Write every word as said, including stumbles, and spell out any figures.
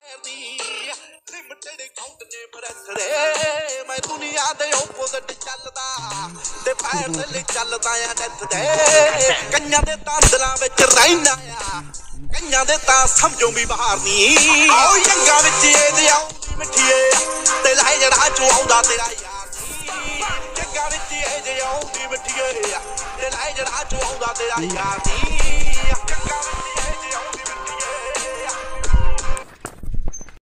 limited count ਨੇ ਬਰਸਰੇ ਮੈਂ ਦੁਨੀਆ ਦੇ ਆਪੋਜ਼ਿਟ ਚੱਲਦਾ ਤੇ ਪੈਰ ਥੱਲੇ ਚੱਲਦਾ ਆ ਡੈਥ ਦੇ ਕੰਨਾਂ ਦੇ ਤਾਂਦਲਾਂ ਵਿੱਚ ਰਹਿਣਾ ਆ ਕੰਨਾਂ ਦੇ ਤਾਂ ਸਮਝੋ ਵੀ ਬਾਹਰ ਨਹੀਂ ਆਓ ਜੰਗਾਂ ਵਿੱਚ ਇਹਦੇ ਆਉਂਦੀ ਮਿੱਠੀਏ ਤੇ ਲਾਏ ਜਿਹੜਾ ਚੋਂ ਆਉਂਦਾ ਤੇਰਾ ਯਾਰ ਜੰਗਾਂ ਵਿੱਚ ਇਹਦੇ ਆਉਂਦੀ ਮਿੱਠੀਏ ਤੇ ਲਾਏ ਜਿਹੜਾ ਚੋਂ ਆਉਂਦਾ ਤੇਰਾ ਯਾਰ